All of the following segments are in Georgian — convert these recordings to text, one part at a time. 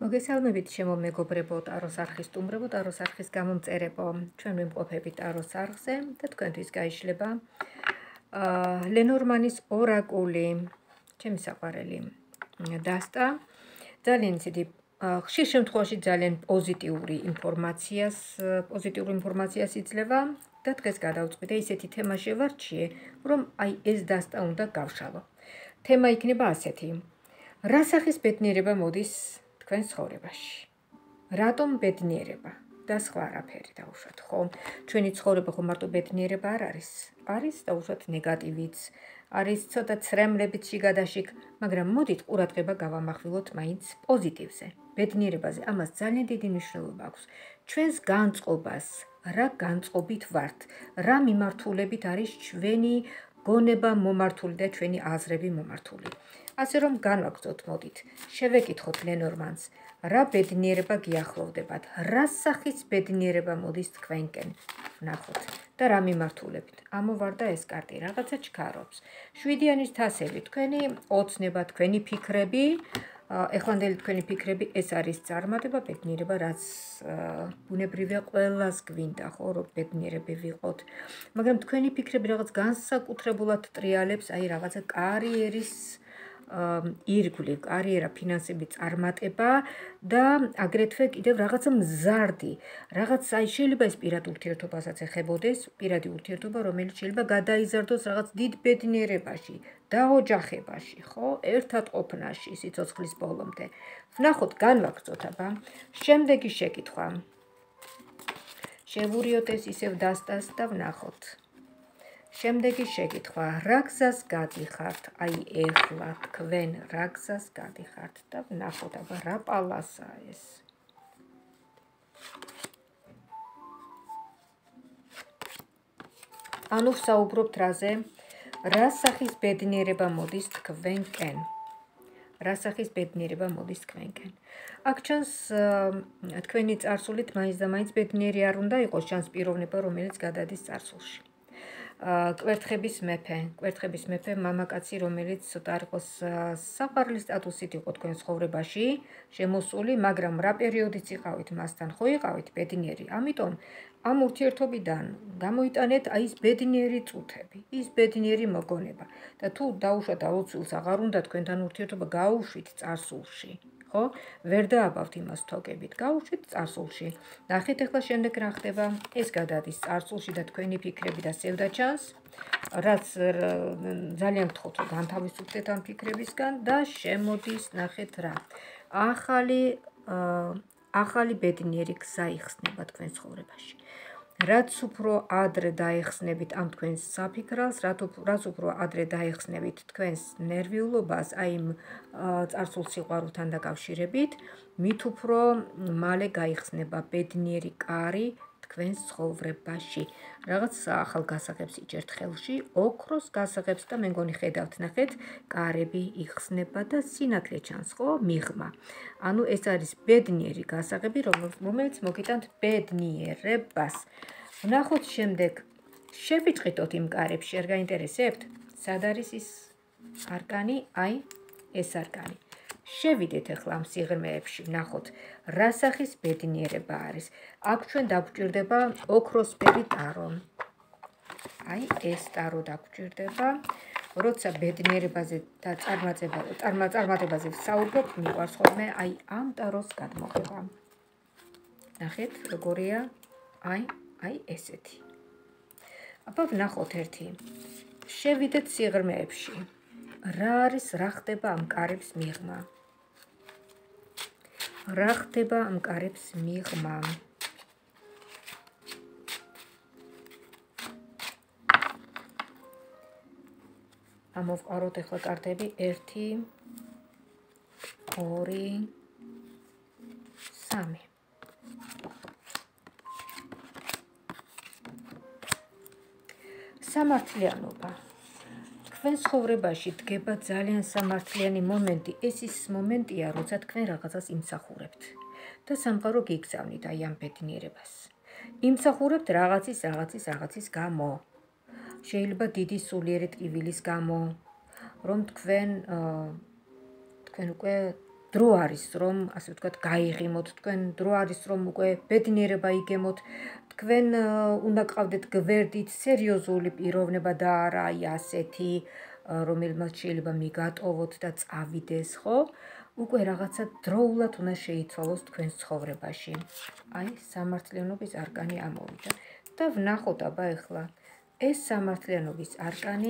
მოგესალმებით ჩემო მეგობრებო, ტაროს არხის სტუმრებო, ტაროს არხის გამომწერებო. ჩვენ ვიმყოფებით ტაროს არხზე და თქვენთვის გაიშლება ლენორმანის ორაკული, ჩემი საყვარელი დასტა. ძალიან ცივი, ხშირ შემთხვევაში ძალიან პოზიტიური ინფორმაციას იძლევა და დღეს გადავწყვიტე ისეთი თემა შევარჩიე, რომ აი ეს დასტა უნდა გავშალო. თემა იქნება ასეთი: რა სახის ბედნიერება მოდის თქვენ ცხოვრებაში? რატომ ბედნიერება და სხვა არაფერი დაუშვათ, ხო? ჩვენი ცხოვრება ხო მარტო ბედნიერება არ არის. არის დაუშვათ ნეგატივიც, არის ცოტა ცრემლებით შიგადაშიგ, მაგრამ მოდით ყურადღება გავამახვილოთ მაინც პოზიტივზე, ბედნიერებაზე. ამას ძალიან დიდი მნიშვნელობა აქვს. ჩვენს განწყობას, რა განწყობით ვართ, რა მიმართულებით არის ჩვენი გონება მომართული და ჩვენი აზრები მომართული. ასე რომ განვაგრძოთ, მოდით, შევეკითხოთ ლენორმანს, რა ბედნიერება გიახლოვდებათ, რა სახის ბედნიერება მოდის თქვენკენ, ვნახოთ და რა მიმართულებით. ამოვარდა ეს კარტი, რაღაცა ჩქარობს. 7-იანის თასები, თქვენი ოცნება, თქვენი ფიქრები, ეხლანდელი თქვენი ფიქრები, ეს არის წარმატება, ბედნიერება, რაც ბუნებრივია ყველას გვინდა, ხო, რომ ბედნიერები ვიყოთ. მაგრამ თქვენი ფიქრები რაღაც განსაკუთრებულად ტრიალებს, აი რაღაცა კარიერის ირგვლივ, კარიერა, ფინანსები, წარმატება და აგრეთვე კიდევ რაღაცა მზარდი, რაღაც აი შეიძლება ეს პირად ურთიერთობასაც ეხებოდეს, პირადი ურთიერთობა, რომელიც შეიძლება გადაიზარდოს რაღაც დიდ ბედნიერებაში, დაოჯახებაში, ხო, ერთად ყოფნაში, სიცოცხლის ბოლომდე. ვნახოთ, განვაგრძოთ, აბა. შემდეგი შეკითხვა. შევურიოთ ეს ისევ დასტას და ვნახოთ. შემდეგი შეკითხვა, რა გზას გადიხართ? აი ეხლა თქვენ რა გზას გადიხართ და ვნახოთ, აბა რა პალასაა ეს. ანუ ვსაუბრობთ რაზე? რა სახის ბედნიერება მოდის თქვენკენ? რა სახის ბედნიერება მოდის თქვენკენ? აქ ჩანს თქვენი წარსულით მაინც და მაინც ბედნიერი არ უნდა იყოს, ჩანს პიროვნება, რომელიც გადადის წარსულში. კვერთხების მეფე, მამაკაცი, რომელიც ცოტა არ იყოს საყვარლის სტატუსით იყო თქვენ ცხოვრებაში შემოსული, მაგრამ რა პერიოდიც იყავით მასთან, ხო იყავით ბედნიერი. ამიტომ ამ ურთიერთობიდან გამოიტანეთ აი ეს ბედნიერი წუთები, ის ბედნიერი მოგონება. და თუ დაუშვათ აუცილს აღარ უნდა თქვენთან ურთიერთობა, გაუშვით წარსულში. ხო? ვერ დააბავთ იმას თოკებით, გაუშვით წარსულში. ნახეთ ახლა შემდეგ რა ხდება, ეს გადადის წარსულში და თქვენი ფიქრები და სევდა ჩანს, რაც ძალიან გთხოვთ, რომ განთავისუფლდეთ ამ ფიქრებისგან და შემოდის, ნახეთ რა. ახალი ბედნიერი გზა იხსნება თქვენ ცხოვრებაში. რაც უფრო ადრე დაეხსნებით ამ თქვენს საფიქრალს, რაც უფრო ადრე დაეხსნებით თქვენს ნერვიულობას, აი იმ წარსულ სიყვარულთან დაკავშირებით, მით უფრო მალე გაიხსნება ბედნიერი კარი თქვენს ცხოვრებაში. რაღაც ახალ გასაღებს იჭერთ ხელში, ოქროს გასაღებს და მე მგონი ხედავთ, ნახეთ, კარები იხსნება და სინათლე ჩანს, ხო, მიღმა. ანუ ეს არის ბედნიერი გასაღები, რომელიც მოგიტანთ ბედნიერებას. ვნახოთ შემდეგ, შევიწყიტოთ იმ კარებში, არ გაინტერესებთ? სად არის ის არკანი? აი, ეს არკანი. შევიდეთ ახლა ამ სიღრმეებში, ვნახოთ, რა სახის ბედნიერება არის. აქ ჩვენ დაგვჭირდება ოქროსფერი ტარო. აი, ეს ტარო დაგვჭირდება. როცა ბედნიერებაზე და წარმატებაზე ვსაუბრობ, მიყვარს ხოლმე აი ამ ტაროს გადმოღება. ნახეთ, როგორია? აი ესეთი. აბა ვნახოთ ერთი. შევიდეთ სიღრმეებში. რა არის, რა ხდება ამ კარებს მიღმა? რა ხდება ამ კარებს მიღმა? ამოვყაროთ ახლა კარტები 1 2 3 სამართლიანობა. თქვენ ცხოვრებაში დგება ძალიან სამართლიანი მომენტი. ეს ის მომენტია, როცა თქვენ რაღაცას იმსახურებთ და სამყარო გიგზავნით აი ამ ბედნიერებას. იმსახურებთ რაღაცის გამო. შეიძლება დიდი სულიერი ტკივილის გამო, რომ თქვენ უკვე დრო არის რომ ასე ვთქვათ გაიღიმოთ, თქვენ დრო არის რომ უკვე ბედნიერება იგემოთ, თქვენ უნდა გყავდეთ გვერდით სერიოზული პიროვნება და არა აი ასეთი რომელმაც შეიძლება მიგატოვოთ და წავიდეს, ხო? უკვე რაღაცა დროულად უნდა შეიცვალოს თქვენს ცხოვრებაში. აი სამართლიანობის არკანი ამოვიდა და ვნახოთ აბა ეხლა ეს სამართლიანობის არკანი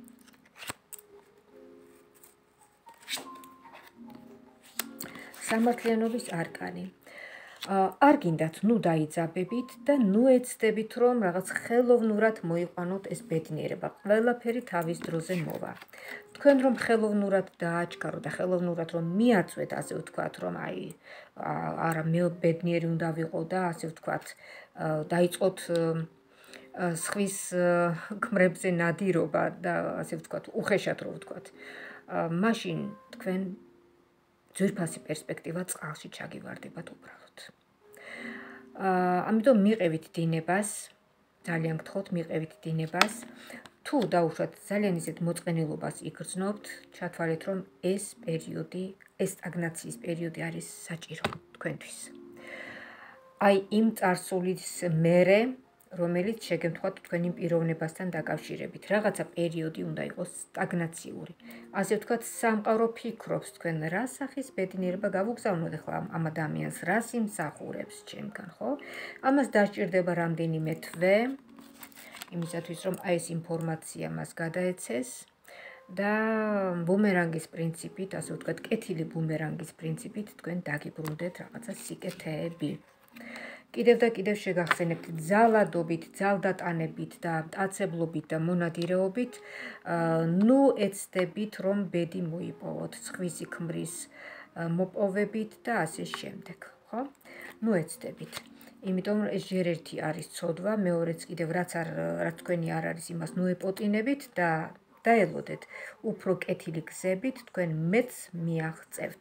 არ გინდათ ნუ დაიძაბებით და ნუ ეცდებით რომ რაღაც ხელოვნურად მოიყვანოთ ეს ბედნიერება. ყველაფერი თავის დროზე მოვა. თქვენ რომ ხელოვნურად დააჩქაროთ და ხელოვნურად რომ მიაწვეთ, ასე ვთქვათ, რომ აი არა მე ბედნიერი უნდა ვიყო და ასე ვთქვათ, დაიწყოთ სხვის ქმრებზე ნადირობა და ასე ვთქვათ, უხეშად რო ვთქვათ. მაშინ თქვენ ძვირფასი პერსპექტივა წყალში ჩაგივარდებათ უბრალოდ. ამიტომ მიყევით დინებას, ძალიან გთხოვთ, მიყევით დინებას. თუ დაუშვათ ძალიან ისეთ მოწყენილობას იგრძნობთ, ჩათვალეთ რომ ეს პერიოდი, ეს სტაგნაციის პერიოდი არის საჭირო თქვენთვის. აი იმ წარსულის მერე, რომელიც შეგემთხვათ თქვენ იმ პიროვნებასთან დაკავშირებით, რაღაცა პერიოდი უნდა იყოს სტაგნაციური. ასე ვთქვათ, სამყარო ფიქრობს თქვენ რა სახის ბედნიერება გავუგზავნოთ ახლა ამ ადამიანს, რას იმსახურებს ჩემგან, ხო? ამას დასჭირდება რამდენიმე თვე, იმისათვის რომ აი ეს ინფორმაცია მას გადაეცეს და ბუმერანგის პრინციპით, ასე ვთქვათ, კეთილი ბუმერანგის პრინციპით თქვენ დაგიბრუნდეთ რაღაცა სიკეთეები. კიდევ და კიდევ შეგახსენებთ ძალადობით, ძალდატანებით და მტაცებლობით და მონადირეობით, ნუ ეცდებით რომ ბედი მოიპოვოთ სხვისი ქმრის მოპოვებით და ასე შემდეგ, ხო? ნუ ეცდებით. იმიტომ რომ ეს ჯერ ერთი არის ცოდვა, მეორეც კიდევ რაც თქვენი არ არის იმას ნუ ეპოტინებით და დაელოდეთ უფრო კეთილი გზებით თქვენ მეც მიაღწევთ.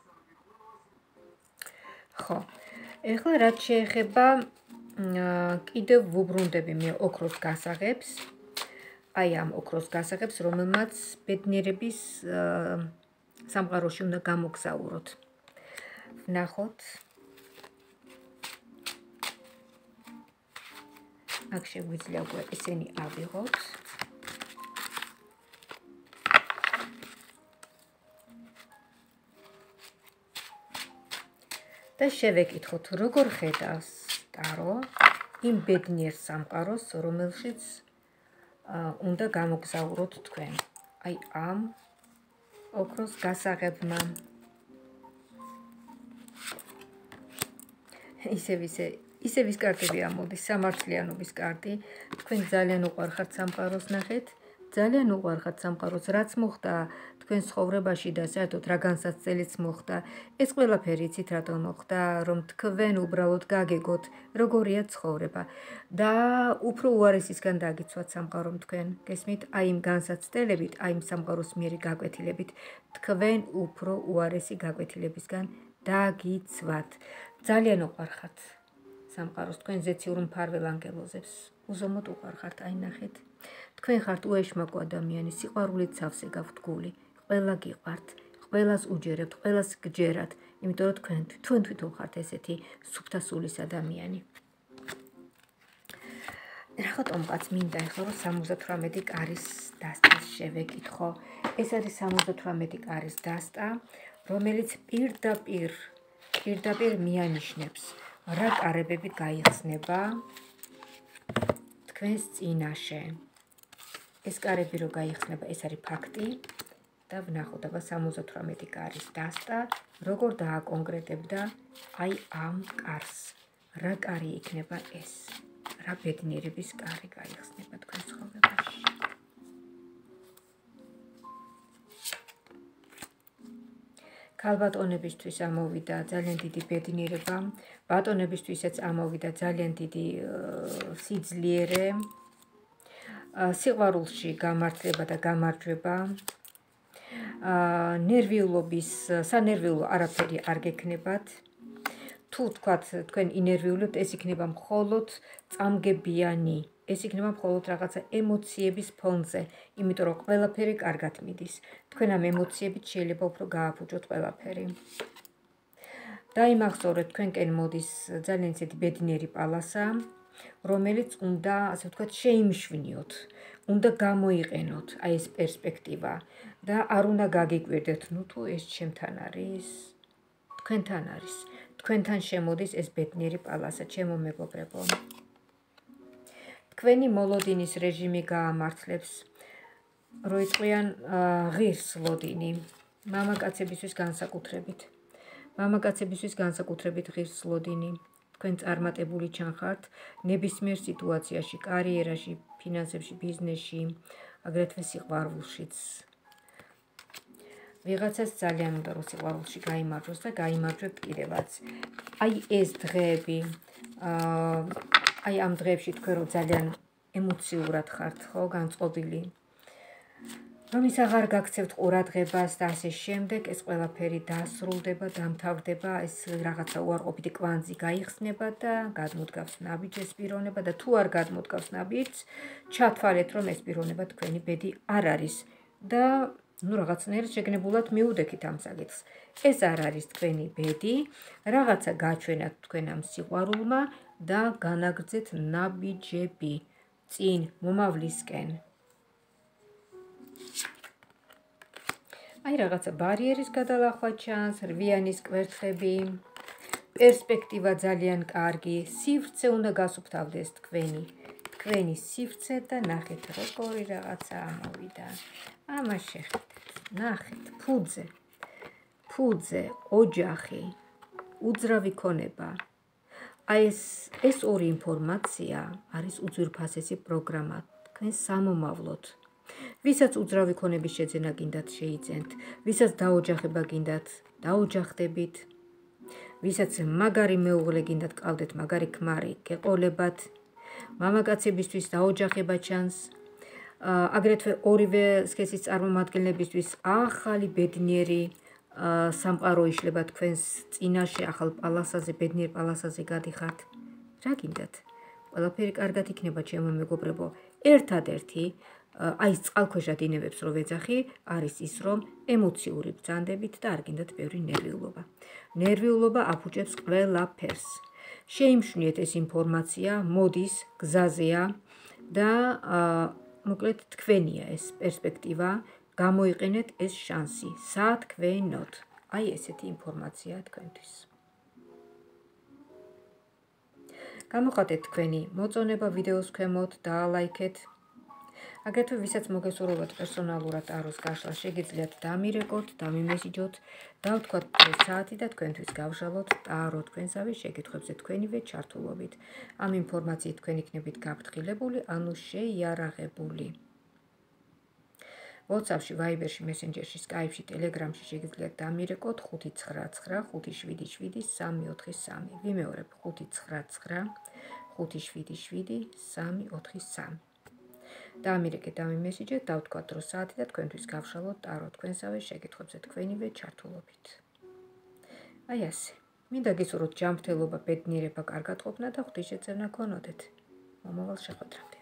ხო. ეხლა რაც შეეხება კიდევ ვუბრუნდები მე ოქროს გასაღებს, აი ამ ოქროს გასაღებს, რომელმაც ბედნიერების სამყაროში უნდა გამოგზაუროთ. ვნახოთ. აქ შეგვიძლია უკვე ესენი ავიღოთ. და შევეკითხოთ, როგორ ხედავს ტარო იმ ბედნიერ სამყაროს, რომელშიც უნდა გამოგზაუროთ თქვენ. აი ამ ოქროს გასაღებმა. ისევ ის კარტები ამოდის, სამართლიანობის კარტი. თქვენ ძალიან უყვარხართ სამყაროს ნახეთ, ძალიან უყვარხართ სამყაროს, რაც მოხდა თქვენ ცხოვრებაში და საერთოდ რა განსაცდელიც მოხდა. ეს ყველაფერი იცით რატომ მოხდა, რომ თქვენ უბრალოდ გაგეგოთ, როგორია ცხოვრება და უფრო უარესისგან დაგიცვათ სამყარომ თქვენ. გესმით, აი იმ განსაცდელებით, აი იმ სამყაროს მიერი გაკვეთილებით, თქვენ უფრო უარესი გაკვეთილებისგან დაგიცვათ. ძალიან უყვარხართ სამყაროს, თქვენ ზეციურ მფარველ ანგელოზებს. უზომოდ უყვარხართ, აი ნახეთ. თქვენ ხართ უეშმაკო ადამიანი, სიყვარულით სავსე გაქვთ გული. ყველა გიყვართ, ყველას უჯერებთ, ყველას გჯერათ, იმიტომ რომ თქვენ თვითონ ხართ ესეთი სუფთა სულის ადამიანი. რაღაცომღაც მინდა ეხლა რომ 78 კარის დასტას შევეკითხო. ეს არის 78 კარის დასტა, რომელიც პირდაპირ მიანიშნებს, რა კარებები გაიხსნება თქვენს წინაშე. ეს კარები რო გაიხსნება, ეს არის ფაქტი. და ვნახოთ აბა 78 კარის დასტა, როგორ დააკონკრეტებდა აი ამ კარს. რა კარი იქნება ეს? რა ბედნიერების კარი გაიხსნება თქვენ ცხოვრებაში? ქალბატონებისთვის ამოვიდა ძალიან დიდი ბედნიერება, ბატონებისთვისაც ამოვიდა ძალიან დიდი სიძლიერე, სიყვარულში გამართლება და გამარჯვება, ნერვიულობის, სანერვიულო არაფერი არ გექნებათ. თუ თქვათ თქვენ ინერვიულებთ, ეს იქნება მხოლოდ წამგებიანი, ეს იქნება მხოლოდ რაღაცა ემოციების ფონზე, იმიტომ რომ ყველაფერი კარგად მიდის. თქვენ ამ ემოციებით შეიძლება უფრო გააფუჭოთ ყველაფერი. დაიმახსოვრეთ, თქვენკენ მოდის ძალიან ისეთი ბედნიერი პალასა, რომელიც უნდა, ასე ვთქვათ, შეიმშვინიოთ, უნდა გამოიყენოთ აი ეს პერსპექტივა და არ უნდა გაგიკვირდეთ, ნუ თუ ეს ჩემთან არის, თქვენთან არის, თქვენთან შემოდის ეს ბედნიერი პალასა, ჩემო მეგობრებო. თქვენი მოლოდინის რეჟიმი გაამართლებს, როიწყვიან ღირს ლოდინი, მამაკაცებისთვის განსაკუთრებით. მამაკაცებისთვის განსაკუთრებით ღირს ლოდინი. თქვენ წარმატებული ჩანხართ ნებისმიერ სიტუაციაში, კარიერაში, ფინანსებში, ბიზნესში, აგრეთვე სიყვარულშიც. ვიღაცას ძალიან უნდა რომ სიყვარულში გაიმარჯვოს და გაიმარჯვებთ კიდევაც. აი ეს დღეები, აი ამ დღეებში თქვენ რომ ძალიან ემოციურად ხართ, ხო, განწყობილი. რომ ის აღარ გაქცევთ ყურადღებას და ასე შემდეგ, ეს ყველაფერი დასრულდება, დამთავრდება, ეს რაღაცა უარყოფითი კვანძი გაიხსნება და გადმოდგავს ნაბიჯს პიროვნება და თუ არ გადმოდგავს ნაბიჯს, ჩათვალეთ, რომ ეს პიროვნება თქვენი ბედი არ არის და ნუ რაღაცნაირად შეგნებულად მიუდექით ამ საკითხს. ეს არ არის თქვენი ბედი, რაღაცა გაჩვენათ თქვენ ამ სიყვარულმა და განაგრძეთ ნაბიჯები წინ მომავლისკენ. აი რაღაცა ბარიერის გადალახვა ჩანს, რვიანის კვერთხები, პერსპექტივა ძალიან კარგი, სივრცე უნდა გასუფთავდეს თქვენი სივრცე და ნახეთ როგორი რაღაცა ამოვიდა. ამას შეხედეთ, ნახეთ, ფუძე, ოჯახი, უძრავი ქონება. აი ეს ორი ინფორმაცია არის უძვირფასესი პროგრამა თქვენ სამომავლოდ. ვისაც უძრავი ქონების შეძენა გინდათ შეიძენთ, ვისაც დაოჯახება გინდათ, დაოჯახდებით, ვისაც მაგარი მეუღლე გინდათ ყავდეთ, მაგარი ქმარი გეყოლებათ, მამაკაცებისთვის დაოჯახება ჩანს, აგრეთვე ორივე სქესის წარმომადგენლებისთვის ახალი ბედნიერი სამყარო იშლება თქვენს წინაშე, ახალ პალასაზე, ბედნიერ პალასაზე გადიხართ. რა გინდათ? ყველაფერი კარგად იქნება, ჩემო მეგობრებო. ერთადერთი აი ეს წყალქვეშა დინებებს რო ვეძახი, არის ის, რომ ემოციური ბრძანდებით და არ გინდათ ბევრი ნერვიულობა. ნერვიულობა აფუჭებს ყველაფერს. შეიმშვენიეთ ეს ინფორმაცია, მოდის, გზაზეა და მოკლედ თქვენია ეს პერსპექტივა, გამოიყენეთ ეს შანსი, სათქვენოდ. აი ესეთი ინფორმაცია თქვენთვის. გამოხატეთ თქვენი მოწონება ვიდეოს ქვემოთ, დაალაიქეთ. აგრეთვე ვისაც მოგესურვებათ პერსონალურად ტაროს გაშლა, შეგიძლიათ დამირეკოთ, დამიმესიჯოთ, დავთქვათ საათი და თქვენთვის გავშალოთ ტარო თქვენსავე შეკითხვებზე თქვენივე ჩართულობით. ამ ინფორმაციით თქვენ იქნებით გაფრთხილებული, ანუ შეიარაღებული. WhatsApp-ში, Viber-ში, Messenger-ში, Skype-ში, Telegram-ში შეგიძლიათ დამირეკოთ 599 577 343. ვიმეორებ 599 577 343. დამირეკეთ, დამიმესიჯეთ, დავთქვათ დრო საათი და თქვენთვის გავშალოთ ტარო თქვენსავე შეკითხვებზე თქვენივე ჩართულობით. აი ასე. მინდა გისურვოთ ჯანმრთელობა, ბედნიერება, კარგად ყოფნა და ღვთისმშეწევნა გქონოდეთ. მომავალ შეხვედრამდე.